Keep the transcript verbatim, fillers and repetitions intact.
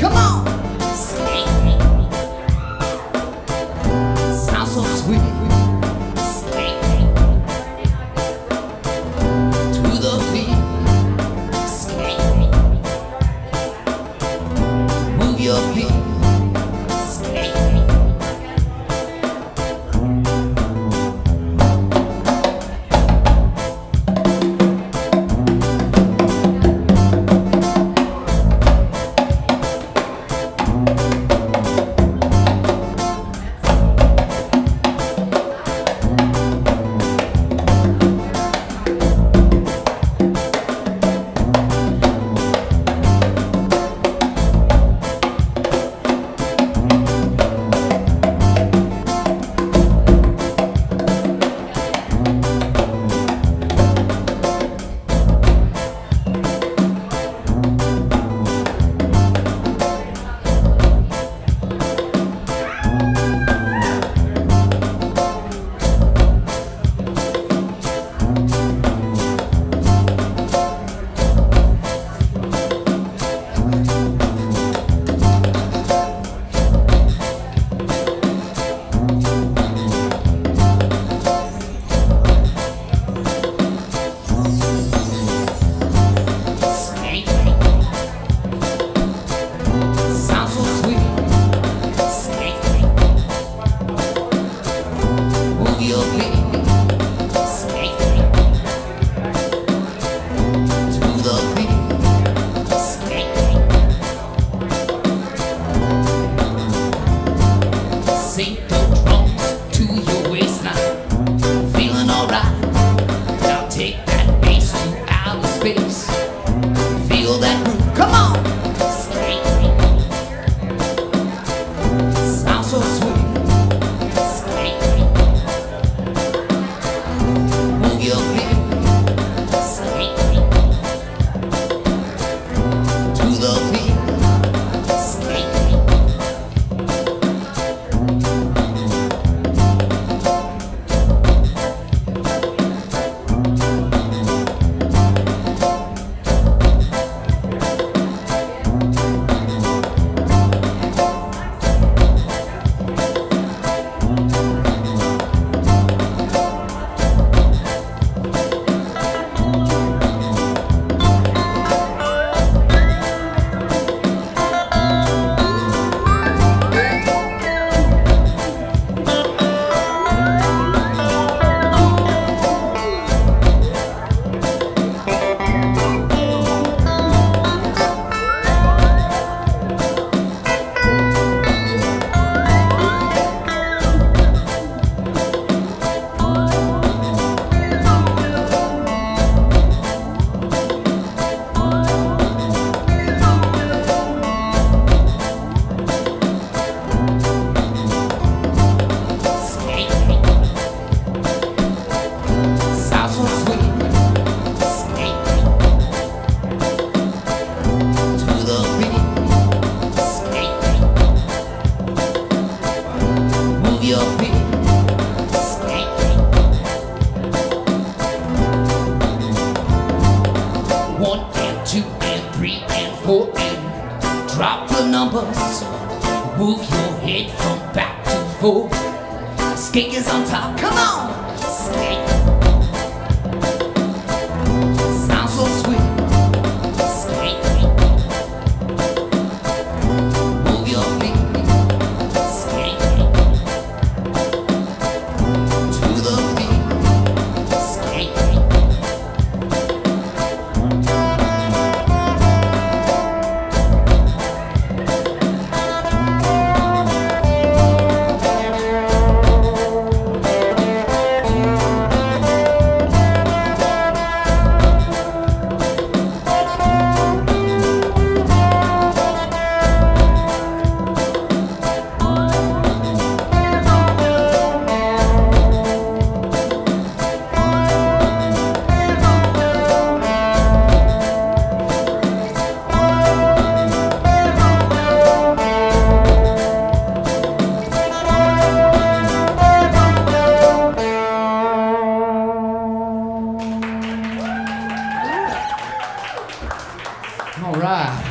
Come on! Skank'n. Sounds so sweet. Skank'n. To the beat. Skank'n. Move your feet. Sink the drums to your waistline. Feeling alright. Now take that bass to outer space. Feel that groove. Come on! Skank'n. Sounds so sweet. Skank'n. Move your feet. Skank'n. To the beat. One and two and three and four and drop the numbers. Move your head from back to forth. Skank's on top. Come on, Skank'n. Sounds so sweet. Skank'n. Move your feet. Skank'n. To the beat. Skank'n. All right.